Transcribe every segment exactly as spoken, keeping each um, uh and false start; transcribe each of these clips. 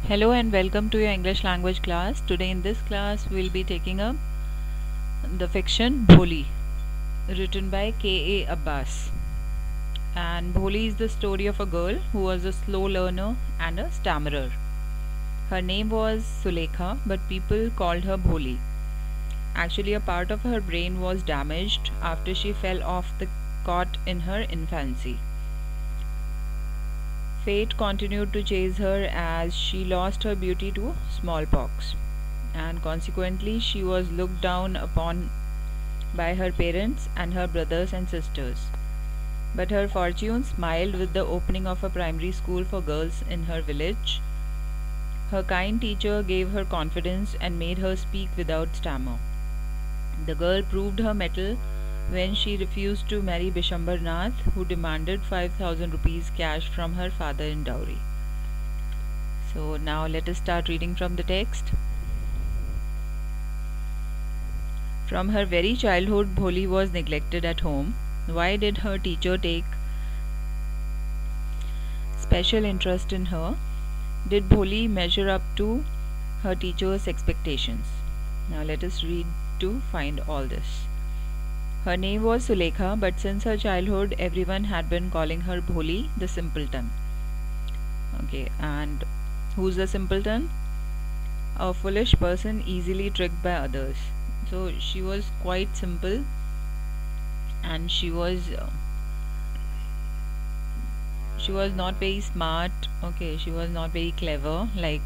Hello and welcome to your English language class. Today in this class we'll be taking up the fiction Bholi, written by K A Abbas. And Bholi is the story of a girl who was a slow learner and a stammerer. Her name was Sulekha, but people called her Bholi. Actually, a part of her brain was damaged after she fell off the cot in her infancy. Fate continued to chase her as she lost her beauty to smallpox, and consequently, she was looked down upon by her parents and her brothers and sisters. But her fortune smiled with the opening of a primary school for girls in her village. Her kind teacher gave her confidence and made her speak without stammer. The girl proved her mettle when she refused to marry Bishambar Nath, who demanded five thousand rupees cash from her father in dowry. So now let us start reading from the text. From her very childhood, Bholi was neglected at home. Why did her teacher take special interest in her? Did Bholi measure up to her teacher's expectations? Now let us read to find all this. Her name was Sulekha, but since her childhood, everyone had been calling her Bholi, the simpleton. Okay, and who's the simpleton? A foolish person easily tricked by others. So she was quite simple, and she was uh, she was not very smart. Okay, she was not very clever like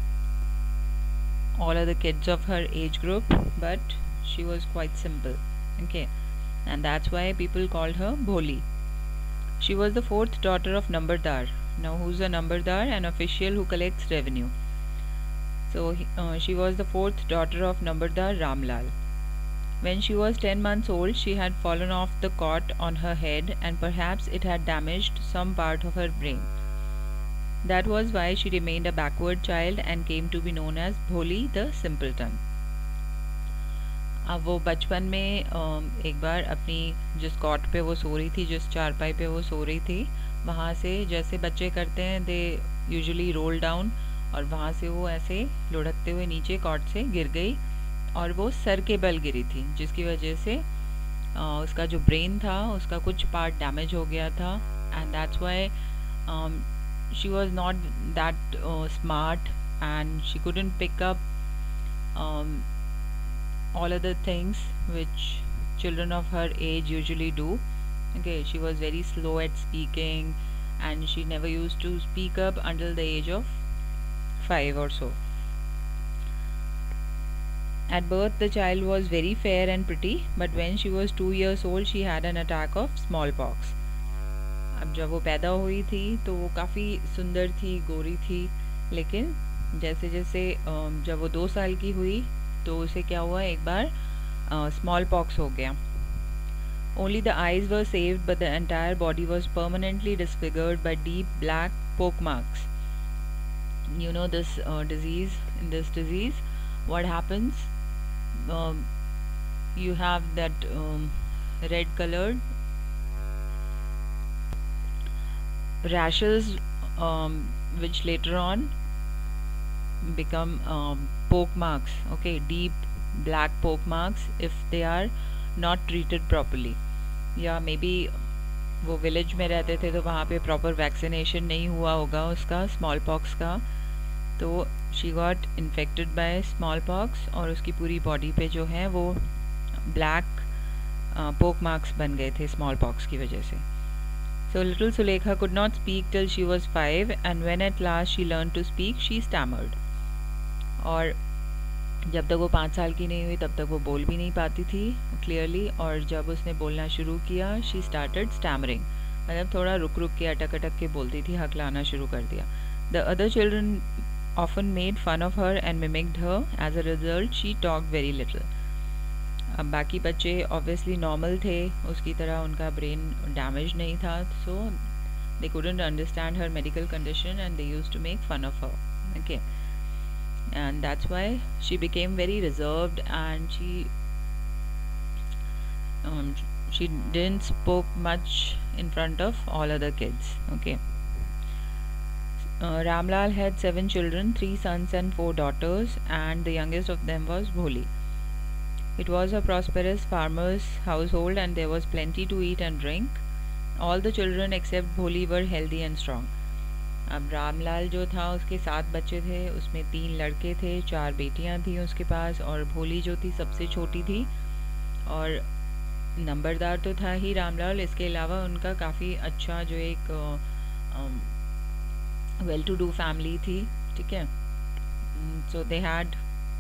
all other kids of her age group, but she was quite simple. Okay, and that's why people called her Bholi. She was the fourth daughter of Nambardar. Now, who's a Nambardar? An official who collects revenue. So, uh, she was the fourth daughter of Nambardar Ramlal. When she was ten months old, she had fallen off the cot on her head, and perhaps it had damaged some part of her brain. That was why she remained a backward child and came to be known as Bholi the simpleton. अब वो बचपन में एक बार अपनी जिस cot पे वो सो रही थी, जिस चारपाई पे वो सो रही थी, वहाँ से जैसे बच्चे करते हैं, दे यूजुअली रोल डाउन, और वहाँ से वो ऐसे लुढ़कते हुए नीचे कॉट से गिर गई और वो सर के बल गिरी थी, जिसकी वजह से आ, उसका जो ब्रेन था उसका कुछ पार्ट डैमेज हो गया था. And that's why she was not that smart and she couldn't pick up all other things which children of her age usually do. Okay, she was very slow at speaking, and she never used to speak up until the age of five or so. At birth, the child was very fair and pretty, but when she was two years old, she had an attack of smallpox. अब जब वो पैदा हुई थी तो वो काफ़ी सुंदर थी, गोरी थी, लेकिन जैसे जैसे जब वो दो साल की हुई तो उसे क्या हुआ, एक बार स्मॉल पॉक्स हो गया. Only the eyes were saved, but the entire body was permanently disfigured by deep black pock marks. You know this disease in this disease what happens, you have that um, red colored rashes um, which later on become um, poke marks. Okay, deep black poke marks if they are not treated properly. या may be वो village में रहते थे तो वहाँ पे proper vaccination नहीं हुआ होगा उसका स्मॉल पॉक्स का, तो she got infected by small pox और उसकी पूरी बॉडी पे जो है वो ब्लैक पोक मार्क्स बन गए थे स्मॉल पॉक्स की वजह से. So little Sulekha could not speak till she was five, and when at last she learned to speak, she stammered. और जब तक वो पाँच साल की नहीं हुई तब तक वो बोल भी नहीं पाती थी क्लियरली, और जब उसने बोलना शुरू किया शी स्टार्टेड स्टैमरिंग, मतलब थोड़ा रुक रुक के अटक अटक के बोलती थी, हकलाना शुरू कर दिया. The other children often made fun of her and mimicked her. As a result she talked very little. अब बाकी बच्चे ऑब्वियसली नॉर्मल थे, उसकी तरह उनका ब्रेन डैमेज नहीं था, so they couldn't understand her medical condition and they used to make fun of her. Okay, and that's why she became very reserved, and she um, she didn't spoke much in front of all other kids. Okay, uh, Ramlal had seven children, three sons and four daughters, and the youngest of them was Bholi. It was a prosperous farmer's household and there was plenty to eat and drink. All the children except Bholi were healthy and strong. अब रामलाल जो था उसके सात बच्चे थे, उसमें तीन लड़के थे, चार बेटियां थी उसके पास, और भोली जो थी सबसे छोटी थी, और नंबरदार तो था ही रामलाल, इसके अलावा उनका काफ़ी अच्छा जो एक वेल टू डू फैमिली थी, ठीक है. So they had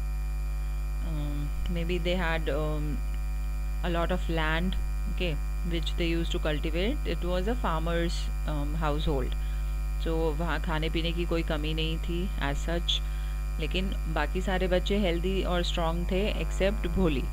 maybe they had um, a lot of land, okay, which they used to cultivate. It was a farmer's um, household. So वहाँ खाने पीने की कोई कमी नहीं थी as such, लेकिन बाकी सारे बच्चे healthy और strong थे except भोली.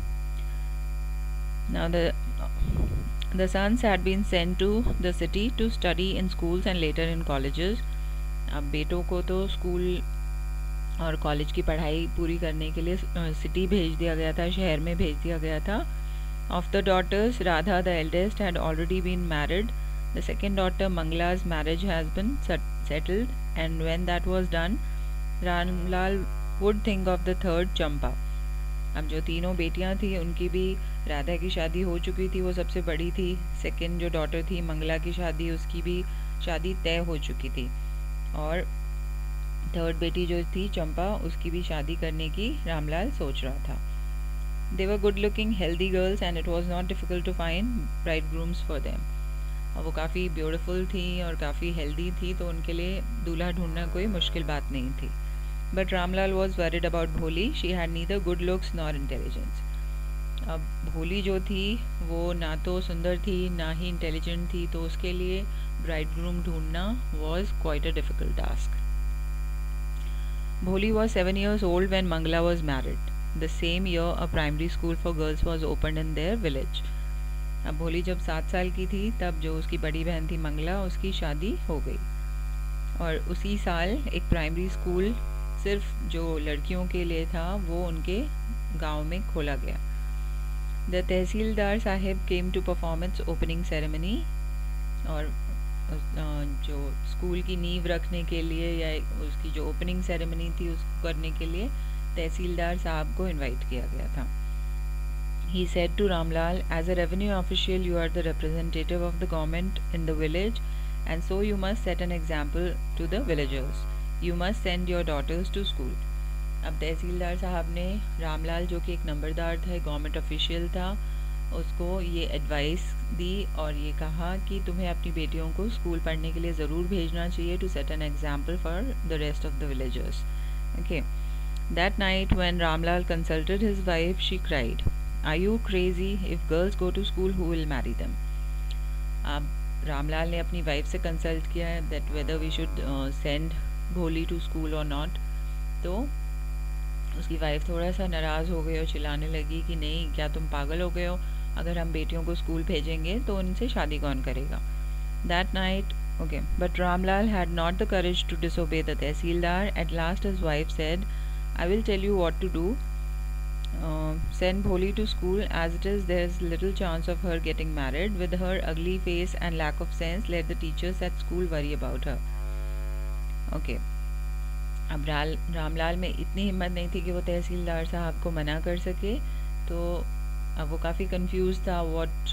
Now the the sons had been sent to the city to study in schools and later in colleges. अब बेटों को तो स्कूल और कॉलेज की पढ़ाई पूरी करने के लिए सिटी भेज दिया गया था, शहर में भेज दिया गया था. Of the daughters, Radha the eldest had already been married. The second daughter Mangla's marriage has been settled, and when that was done Ramlal would think of the third, Champa. अब जो तीनों बेटियां थी उनकी भी राधा की शादी हो चुकी थी, वो सबसे बड़ी थी. सेकेंड जो डॉटर थी मंगला की शादी, उसकी भी शादी तय हो चुकी थी, और थर्ड बेटी जो थी चंपा, उसकी भी शादी करने की रामलाल सोच रहा था. They were good looking healthy girls and it was not difficult to find bridegrooms for them. और वो काफ़ी ब्यूटीफुल थी और काफ़ी हेल्दी थी, तो उनके लिए दूल्हा ढूंढना कोई मुश्किल बात नहीं थी. But Ramlal was worried about Bholi. She had neither good looks nor intelligence. अब भोली जो थी वो ना तो सुंदर थी ना ही इंटेलिजेंट थी, तो उसके लिए ब्राइड ग्रूम ढूंढना was quite a difficult task. Bholi was seven years old when Mangla was married. The same year, a primary school for girls was opened in their village. अब भोली जब सात साल की थी तब जो उसकी बड़ी बहन थी मंगला, उसकी शादी हो गई, और उसी साल एक प्राइमरी स्कूल सिर्फ जो लड़कियों के लिए था वो उनके गांव में खोला गया. The tehsildar sahib came to perform its opening ceremony. और जो स्कूल की नींव रखने के लिए या उसकी जो ओपनिंग सेरेमनी थी उसको करने के लिए तहसीलदार साहब को इनवाइट किया गया था. He said to Ramlal, as a revenue official you are the representative of the government in the village and so you must set an example to the villagers. You must send your daughters to school. अब तहसीलदार साहब ने रामलाल जो कि एक नंबरदार था, government official था, उसको ये एडवाइस दी और ये कहा कि तुम्हें अपनी बेटियों को स्कूल पढ़ने के लिए ज़रूर भेजना चाहिए, to set an example for the rest of the villagers. Okay. That night when Ramlal consulted his wife she cried, are you crazy? If girls go to school who will marry them? अब रामलाल ने अपनी wife से consult किया है that whether we should send Bholi to school और not. तो उसकी wife थोड़ा सा नाराज़ हो गई और चिल्लाने लगी कि नहीं, क्या तुम पागल हो गए हो? अगर हम बेटियों को स्कूल भेजेंगे तो उनसे शादी कौन करेगा? That night, okay, but Ramlal had not the courage to disobey the tehsildar. At last his wife said, I will tell you what to do. Send Bholi to school. As it is, there is little chance of her getting married. With her ugly face and lack of sense, let the teachers at school worry about her. Okay. अब राल रामलाल में इतनी हिम्मत नहीं थी कि वो तहसीलदार साहब को मना कर सके, तो अब वो काफ़ी कंफ्यूज था what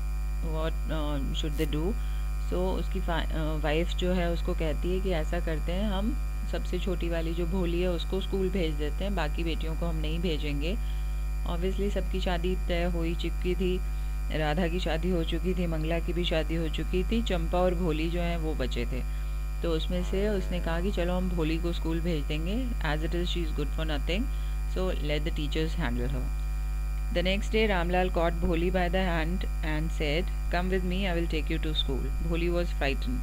what should they do. So उसकी वाइफ जो है उसको कहती है कि ऐसा करते हैं, हम सबसे छोटी वाली जो भोली है उसको स्कूल भेज देते हैं, बाकी बेटियों को हम नहीं भेजेंगे. ऑब्वियसली सबकी शादी तय हो ही चुकी थी. राधा की शादी हो चुकी थी, मंगला की भी शादी हो चुकी थी, चंपा और भोली जो हैं वो बचे थे. तो उसमें से उसने कहा कि चलो हम भोली को स्कूल भेज देंगे. As it is she is good for nothing, so let the teachers handle her. The next day Ramlal caught Bholi by the hand and said, come with me, I will take you to school. Bholi was frightened.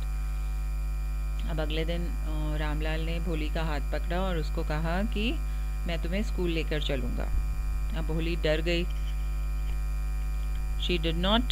अब अगले दिन रामलाल ने भोली का हाथ पकड़ा और उसको कहा कि मैं तुम्हें स्कूल लेकर चलूँगा. अब भोली डर गई. She did not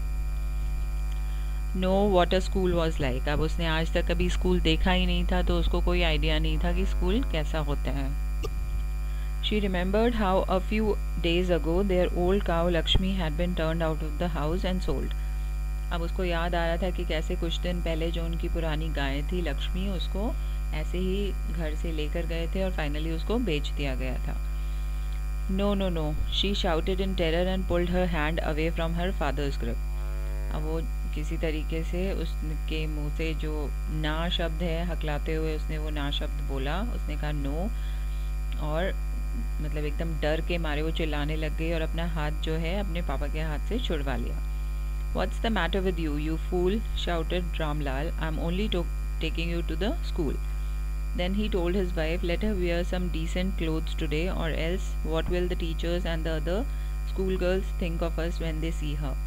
know what a school was like. अब उसने आज तक कभी स्कूल देखा ही नहीं था, तो उसको कोई आइडिया नहीं था कि स्कूल कैसा होता है. She remembered how a few days ago their old cow Lakshmi had been turned out of the house and sold. अब उसको याद आ रहा था कि कैसे कुछ दिन पहले जो उनकी पुरानी गाय थी लक्ष्मी, उसको ऐसे ही घर से लेकर गए थे और फाइनली उसको बेच दिया गया था. No no no, she shouted in terror and pulled her hand away from her father's grip. अब वो किसी तरीके से उसके मुंह से जो ना शब्द है हकलाते हुए उसने वो ना शब्द बोला. उसने कहा नो, और मतलब एकदम डर के मारे वो चिल्लाने लग गई और अपना हाथ जो है अपने पापा के हाथ से छुड़वा लिया. What's the matter with you, you fool? Shouted Ramlal. I'm only to- taking you to the school. Then he told his wife, let her wear some decent clothes today, or else what will the teachers and the other schoolgirls think of us when they see her?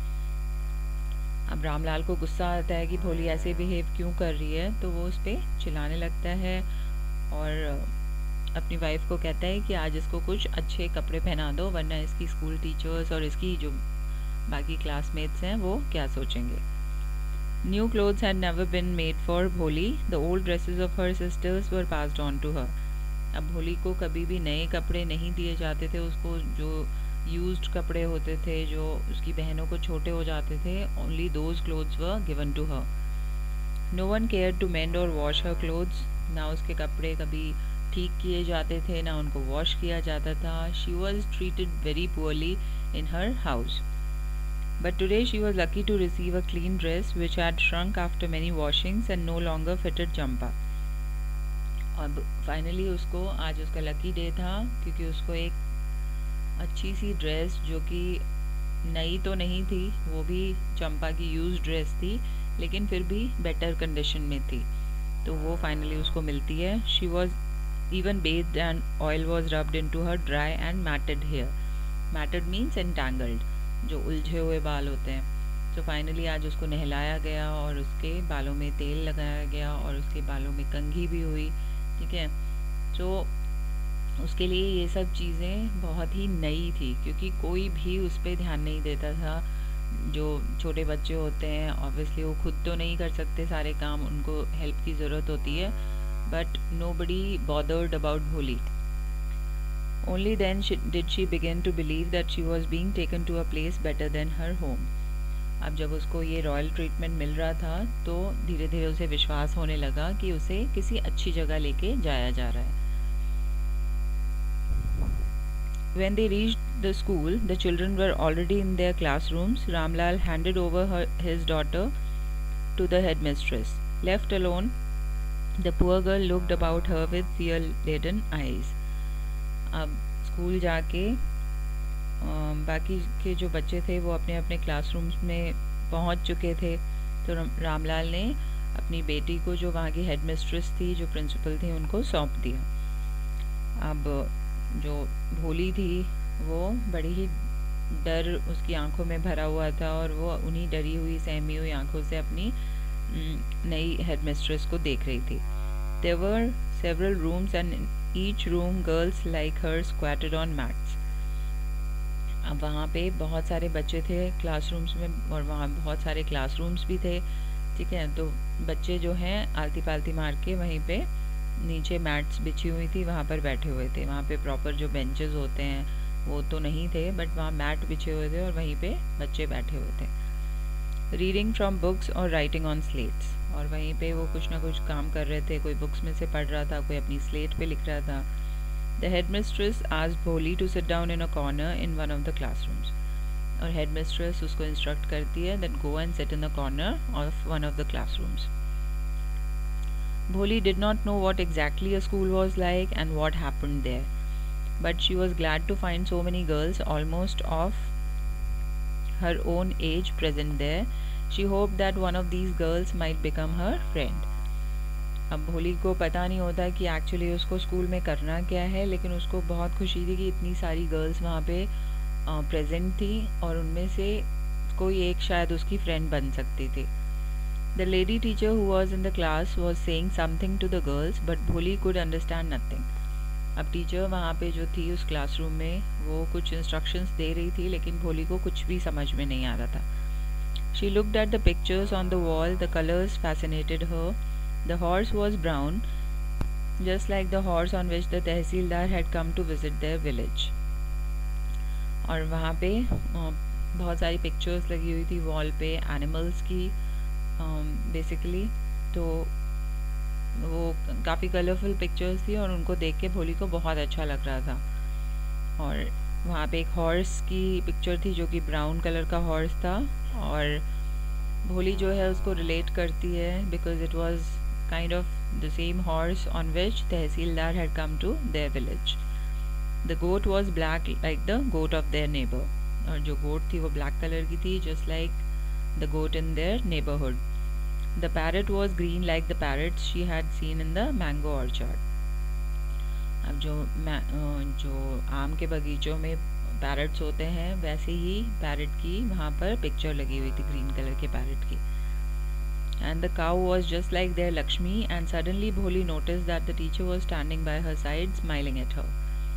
अब रामलाल को गुस्सा आता है कि भोली ऐसे behave क्यों कर रही है, तो वो उस पर चिल्लाने लगता है और अपनी वाइफ को कहता है कि आज इसको कुछ अच्छे कपड़े पहना दो, वरना इसकी स्कूल टीचर्स और इसकी जो बाकी क्लासमेट्स हैं वो क्या सोचेंगे. New clothes had never been made for Bholi. The old dresses of her sisters were passed on to her. अब भोली को कभी भी नए कपड़े नहीं दिए जाते थे. उसको जो यूज्ड कपड़े होते थे, जो उसकी बहनों को छोटे हो जाते थे, only those clothes were given to her. No one care to mend or wash her clothes. ना उसके कपड़े कभी ठीक किए जाते थे, ना उनको वॉश किया जाता था. She was treated very poorly in her house. But today she was lucky to receive a clean dress which had shrunk after many washings and no longer fitted Champa. अब फाइनली उसको आज उसका lucky day था क्योंकि उसको एक अच्छी सी dress जो कि नई तो नहीं थी, वो भी चंपा की यूज ड्रेस थी, लेकिन फिर भी बेटर कंडीशन में थी, तो वो फाइनली उसको मिलती है. She was even bathed and oil was rubbed into her dry and matted hair. Matted means entangled, जो उलझे हुए बाल होते हैं. तो फाइनली आज उसको नहलाया गया और उसके बालों में तेल लगाया गया और उसके बालों में कंघी भी हुई. ठीक है, तो उसके लिए ये सब चीज़ें बहुत ही नई थी क्योंकि कोई भी उस पर ध्यान नहीं देता था. जो छोटे बच्चे होते हैं ऑब्वियसली वो खुद तो नहीं कर सकते सारे काम, उनको हेल्प की ज़रूरत होती है, but nobody bothered about Bholi. Only then she, did she begin to believe that she was being taken to a place better than her home. अब जब उसको ये रॉयल ट्रीटमेंट मिल रहा था तो धीरे धीरे उसे विश्वास होने लगा कि उसे किसी अच्छी जगह लेके जाया जा रहा है. When they reached the school, the children were already in their classrooms. Ramlal handed over her, his daughter to the headmistress. Left alone, the poor girl looked about her with fear-laden eyes. अब school जाके बाकी के जो बच्चे थे वो अपने अपने क्लासरूम्स में पहुंच चुके थे, तो रामलाल ने अपनी बेटी को जो वहाँ की हेडमिस्ट्रेस थी, जो प्रिंसिपल थी, उनको सौंप दिया. अब जो भोली थी वो बड़ी ही डर उसकी आंखों में भरा हुआ था और वो उन्हीं डरी हुई सहमी हुई आंखों से अपनी नई हेडमिस्ट्रेस को देख रही थी. There were several rooms and in each room girls like her squatted on mats. अब वहाँ पे बहुत सारे बच्चे थे क्लासरूम्स में और वहाँ बहुत सारे क्लासरूम्स भी थे. ठीक है, तो बच्चे जो हैं आलती पालती मार के वहीं पे नीचे मैट्स बिछी हुई थी वहाँ पर बैठे हुए थे. वहाँ पे प्रॉपर जो बेंचेस होते हैं वो तो नहीं थे, बट वहाँ मैट बिछे हुए थे और वहीं पे बच्चे बैठे हुए थे. रीडिंग फ्रॉम बुक्स और राइटिंग ऑन स्लेट्स, और वहीं पे वो कुछ ना कुछ काम कर रहे थे. कोई बुक्स में से पढ़ रहा था, कोई अपनी स्लेट पे लिख रहा था. The headmistress asked Bholi to sit down in a corner in one of the classrooms, और हेडमिस्ट्रेस उसको इंस्ट्रक्ट करती है that go and sit in the corner of one of the classrooms. Bholi did not know what exactly a school was like and what happened there, but she was glad to find so many girls almost of her own age present there. She hoped that one of these girls might become her friend. अब भोली को पता नहीं होता कि actually उसको school में करना क्या है, लेकिन उसको बहुत खुशी थी कि इतनी सारी गर्ल्स वहाँ पे प्रेजेंट थी और उनमें से कोई एक शायद उसकी फ्रेंड बन सकती थी. The lady teacher who was in the class was saying something to the girls, but Bholi could understand nothing. अब टीचर वहाँ पे जो थी उस क्लासरूम में वो कुछ इंस्ट्रक्शंस दे रही थी, लेकिन भोली को कुछ भी समझ में नहीं आ रहा था. She looked at the pictures on the wall. The colors fascinated her. The horse was brown, just like the horse on which the tehsildar had come to visit their village. और वहाँ पे बहुत सारी पिक्चर्स लगी हुई थी wall पे animals की बेसिकली um, तो वो काफ़ी कलरफुल पिक्चर्स थी और उनको देख के भोली को बहुत अच्छा लग रहा था। और वहाँ पे एक हॉर्स की पिक्चर थी जो कि ब्राउन कलर का हॉर्स था, और भोली जो है उसको रिलेट करती है because it was kind of the same horse on which tehsildar had come to their village. The goat was black like the goat of their neighbour, और जो गोट थी वो ब्लैक कलर की थी just like the goat in their neighbourhood. The parrot was green like the parrots she had seen in the mango orchard. अब जो जो आम के बगीचों में पैरट्स होते हैं वैसे ही पैरट की वहाँ पर पिक्चर लगी हुई थी ग्रीन कलर के पैरट की। And the cow was just like their Lakshmi and suddenly Bholi notice that the teacher was standing by her side smiling at her.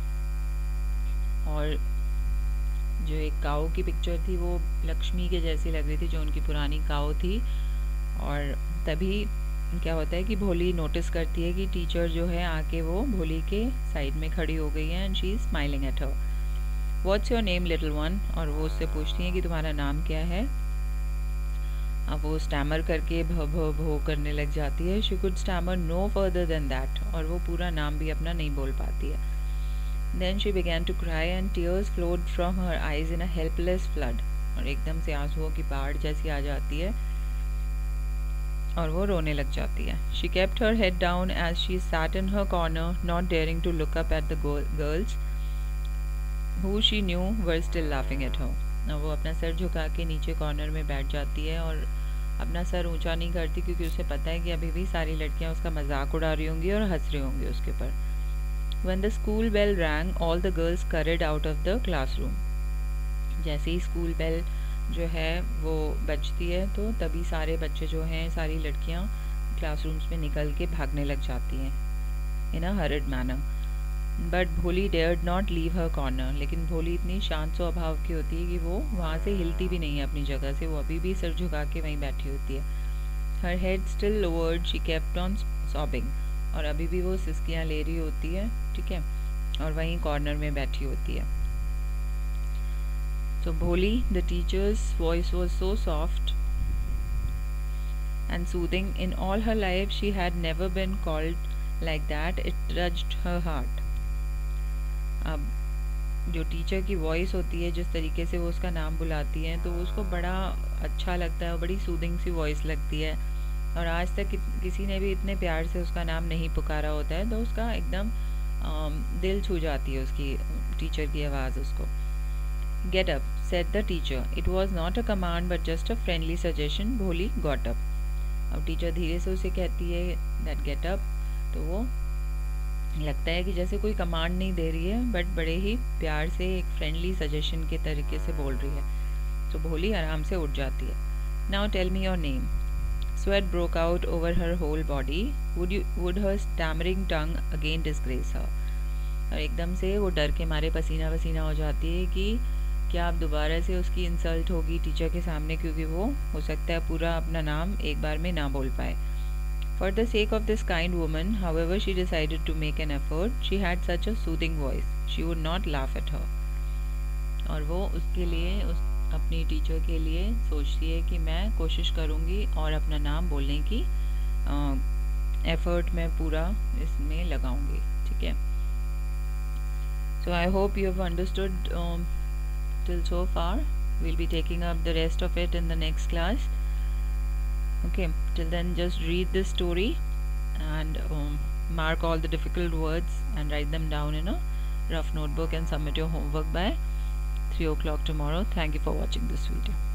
और जो एक काऊ की पिक्चर थी वो लक्ष्मी के जैसी लग रही थी, जो उनकी पुरानी काऊ थी। और तभी क्या होता है कि भोली नोटिस करती है कि टीचर जो है आके वो भोली के साइड में खड़ी हो गई है and she is smiling at her. What's your name little one, और वो उससे पूछती है कि तुम्हारा नाम क्या है। अब वो स्टैमर करके भ भ भो करने लग जाती है। She could stammer no further than that, और वो पूरा नाम भी अपना नहीं बोल पाती है। Then she began to cry and tears flowed from her eyes in a helpless flood, और एकदम से आंसुओं की बाढ़ जैसी आ जाती है और वो रोने लग जाती है। She kept her head down as she sat in her corner not daring to look up at the girls who she knew were still laughing at her. वो अपना सर झुका के नीचे कॉर्नर में बैठ जाती है और अपना सर ऊंचा नहीं करती, क्योंकि उसे पता है कि अभी भी सारी लड़कियां उसका मजाक उड़ा रही होंगी और हंस रही होंगी उसके ऊपर। When the school bell rang, all the girls scurried out of the classroom. जैसे ही स्कूल बेल जो है वो बजती है तो तभी सारे बच्चे जो हैं, सारी लड़कियां क्लासरूम्स में निकल के भागने लग जाती हैं in a hurried manner. But Bholi dared not leave her corner, लेकिन भोली इतनी शांत स्वभाव की होती है कि वो वहाँ से हिलती भी नहीं है अपनी जगह से, वो अभी भी सर झुका के वहीं बैठी होती है। Her head still lowered, she kept on sobbing, और अभी भी वो सिसकियाँ ले रही होती है, ठीक है, और वहीं कॉर्नर में बैठी होती है। So Bholi, the teacher's voice was so soft and soothing. In all her life, she had never been called like that. It touched her heart. अब जो टीचर की वॉइस होती है, जिस तरीके से वो उसका नाम बुलाती है, तो उसको बड़ा अच्छा लगता है, बड़ी सूदिंग सी वॉइस लगती है। और आज तक कि, किसी ने भी इतने प्यार से उसका नाम नहीं पुकारा होता है, तो उसका एकदम दिल छू जाती है उसकी टीचर की आवाज़ उसको। Get up, said the teacher. It was not a command but just a friendly suggestion. Bholi got up. अब टीचर धीरे से उसे कहती है that get up, तो वो लगता है कि जैसे कोई कमांड नहीं दे रही है बट बड़े ही प्यार से एक फ्रेंडली सजेशन के तरीके से बोल रही है। तो भोली आराम से उठ जाती है। Now tell me your name. Sweat broke out over her whole body. Would you would her stammering tongue again disgrace her? और एकदम से वो डर के मारे पसीना पसीना हो जाती है कि क्या अब दोबारा से उसकी इंसल्ट होगी टीचर के सामने, क्योंकि वो हो सकता है पूरा अपना नाम एक बार में ना बोल पाए। For the sake of this kind woman, however she decided to make an effort, she had such a soothing voice, she would not laugh at her. और वो उसके लिए, उस अपनी टीचर के लिए सोचती है कि मैं कोशिश करूँगी और अपना नाम बोलने की एफर्ट मैं पूरा इसमें लगाऊंगी, ठीक है। So I hope you have understood till so far. We'll be taking up the rest of it in the next class. Okay, till then just read this story and um, mark all the difficult words and write them down in a rough notebook and submit your homework by three o'clock tomorrow. Thank you for watching this video.